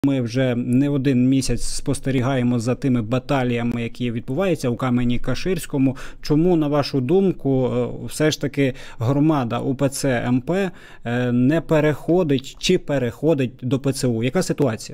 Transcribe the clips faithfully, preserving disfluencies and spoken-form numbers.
Ми вже не один місяць спостерігаємо за тими баталіями, які відбуваються у Камені-Каширському. Чому, на вашу думку, все ж таки громада УПЦ МП не переходить чи переходить до ПЦУ? Яка ситуація?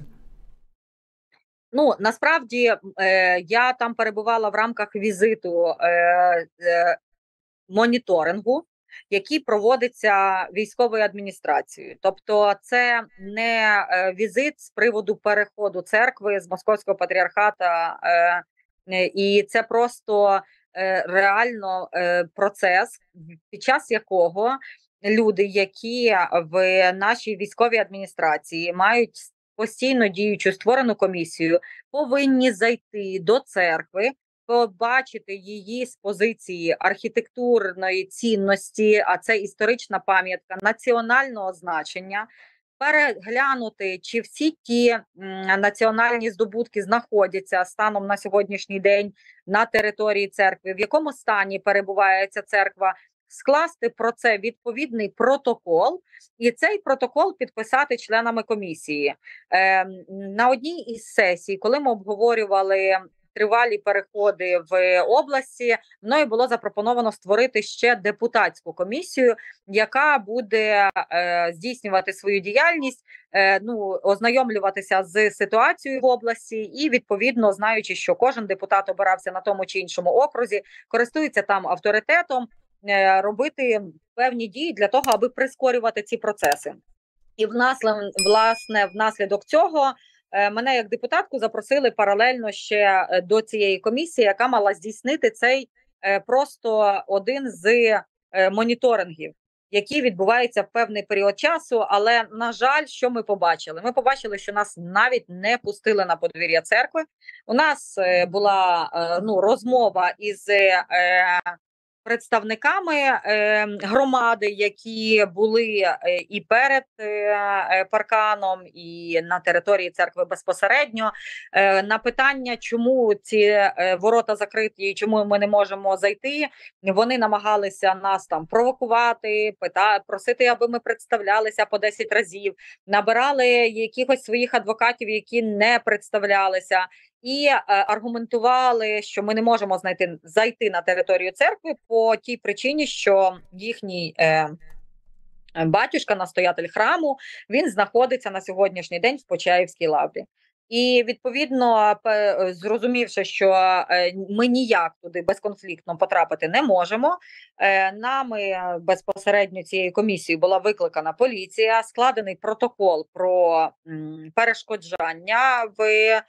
Ну, насправді, е, я там перебувала в рамках візиту е, е, моніторингу, який проводиться військовою адміністрацією. Тобто це не е, візит з приводу переходу церкви з Московського патріархата, е, е, і це просто е, реально е, процес, під час якого люди, які в нашій військовій адміністрації мають постійно діючу створену комісію, повинні зайти до церкви, побачити її з позиції архітектурної цінності, а це історична пам'ятка національного значення, переглянути, чи всі ті м, національні здобутки знаходяться станом на сьогоднішній день на території церкви, в якому стані перебуває ця церква, скласти про це відповідний протокол, і цей протокол підписати членами комісії. Е, на одній із сесій, коли ми обговорювали тривалі переходи в області, мною було запропоновано створити ще депутатську комісію, яка буде е, здійснювати свою діяльність, е, ну, ознайомлюватися з ситуацією в області і, відповідно, знаючи, що кожен депутат обирався на тому чи іншому окрузі, користується там авторитетом, е, робити певні дії для того, аби прискорювати ці процеси. І власне, внаслідок цього мене як депутатку запросили паралельно ще до цієї комісії, яка мала здійснити цей просто один з моніторингів, який відбувається в певний період часу. Але, на жаль, що ми побачили? Ми побачили, що нас навіть не пустили на подвір'я церкви. У нас була ну, розмова із представниками е, громади, які були е, і перед е, парканом, і на території церкви безпосередньо. Е, на питання, чому ці е, ворота закриті і чому ми не можемо зайти, вони намагалися нас там провокувати, пита, просити, аби ми представлялися по десять разів, набирали якихось своїх адвокатів, які не представлялися, і е, аргументували, що ми не можемо знайти зайти на територію церкви по тій причині, що їхній е, батюшка, настоятель храму, він знаходиться на сьогоднішній день в Почаївській лаврі. І, відповідно, зрозумівши, що ми ніяк туди безконфліктно потрапити не можемо, нами безпосередньо цією комісією була викликана поліція, складений протокол про перешкоджання в,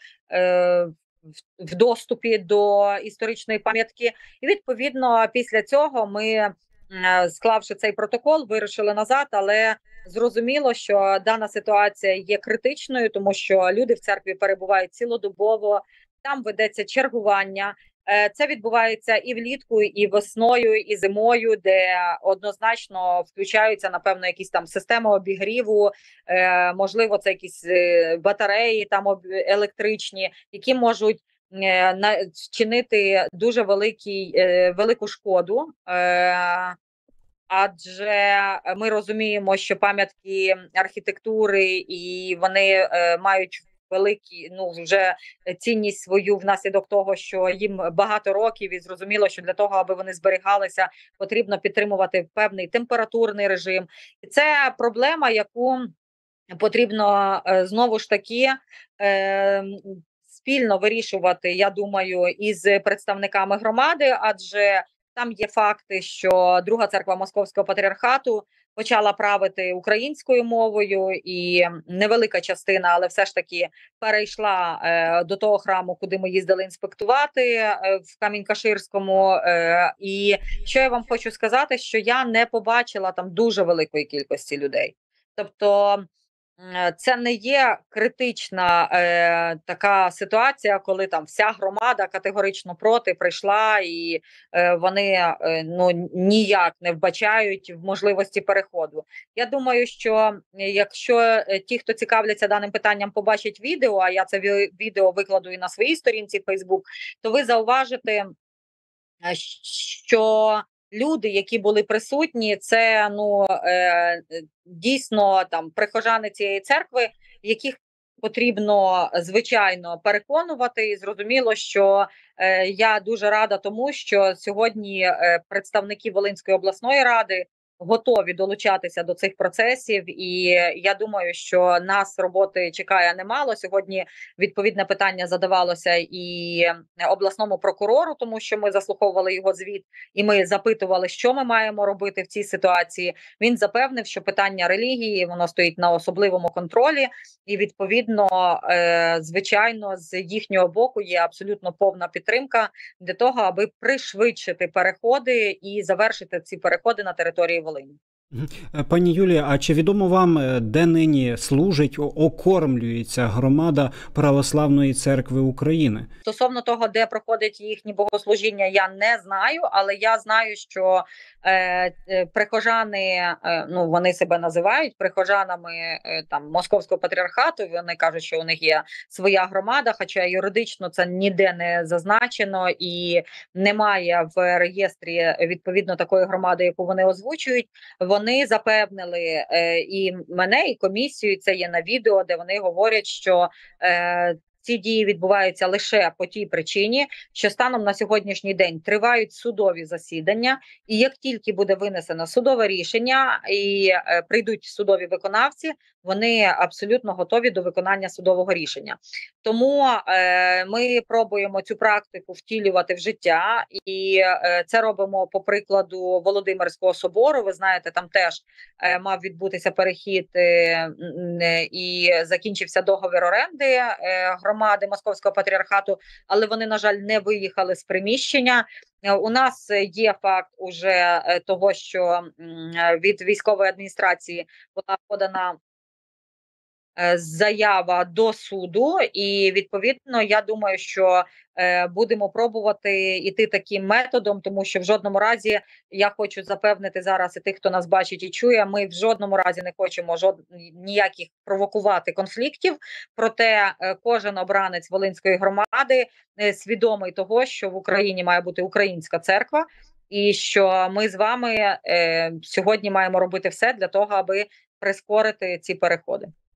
в доступі до історичної пам'ятки. І, відповідно, після цього ми, склавши цей протокол, вирушили назад, але зрозуміло, що дана ситуація є критичною, тому що люди в церкві перебувають цілодобово, там ведеться чергування. Це відбувається і влітку, і весною, і зимою, де однозначно включаються, напевно, якісь там системи обігріву, можливо, це якісь батареї там електричні, які можуть чинити дуже великий, велику шкоду. Адже ми розуміємо, що пам'ятки архітектури, і вони е, мають великі, ну, вже цінність свою внаслідок того, що їм багато років, і зрозуміло, що для того, аби вони зберігалися, потрібно підтримувати певний температурний режим. І це проблема, яку потрібно е, знову ж таки е, спільно вирішувати, я думаю, із представниками громади, адже там є факти, що Друга церква Московського патріархату почала правити українською мовою, і невелика частина, але все ж таки перейшла е, до того храму, куди ми їздили інспектувати е, в Камінь-Каширському. Е, і що я вам хочу сказати, що я не побачила там дуже великої кількості людей. Тобто це не є критична е, така ситуація, коли там вся громада категорично проти прийшла, і е, вони е, ну, ніяк не вбачають в можливості переходу. Я думаю, що якщо ті, хто цікавляться даним питанням, побачать відео, а я це відео викладу і на своїй сторінці в Facebook, то ви зауважите, що люди, які були присутні, це ну е, дійсно там прихожани цієї церкви, яких потрібно, звичайно, переконувати. І зрозуміло, що е, я дуже рада тому, що сьогодні е, представники Волинської обласної ради готові долучатися до цих процесів, і я думаю, що нас роботи чекає немало. Сьогодні відповідне питання задавалося і обласному прокурору, тому що ми заслуховували його звіт, і ми запитували, що ми маємо робити в цій ситуації. Він запевнив, що питання релігії воно стоїть на особливому контролі, і відповідно, е, звичайно, з їхнього боку є абсолютно повна підтримка для того, аби пришвидшити переходи і завершити ці переходи на території Волині. Мгм. Е, Пані Юлія, а чи відомо вам, е, де нині служить, о- окормлюється громада Православної церкви України? Стосовно того, де проходить їхнє богослужіння, я не знаю, але я знаю, що е, е, прихожани, е, ну вони себе називають прихожанами е, там Московського патріархату. Вони кажуть, що у них є своя громада, хоча юридично це ніде не зазначено і немає в реєстрі відповідно такої громади, яку вони озвучують. Вони запевнили е, і мене, і комісію. Це є на відео, де вони говорять, що е, ці дії відбуваються лише по тій причині, що станом на сьогоднішній день тривають судові засідання, і як тільки буде винесено судове рішення і е, прийдуть судові виконавці, вони абсолютно готові до виконання судового рішення. Тому е, ми пробуємо цю практику втілювати в життя, і е, це робимо по прикладу Володимирського собору. Ви знаєте, там теж е, мав відбутися перехід е, м, е, і закінчився договір оренди е, громади Московського патріархату, але вони, на жаль, не виїхали з приміщення. Е, У нас є факт уже е, того, що м, е, від військової адміністрації була подана е, заява до суду, і відповідно я думаю, що е, будемо пробувати іти таким методом, тому що в жодному разі я хочу запевнити зараз і тих, хто нас бачить і чує. Ми в жодному разі не хочемо жод... ніяких провокувати конфліктів. Проте е, кожен обранець Волинської громади е, свідомий того, що в Україні має бути українська церква. І що ми з вами е, сьогодні маємо робити все для того, аби прискорити ці переходи.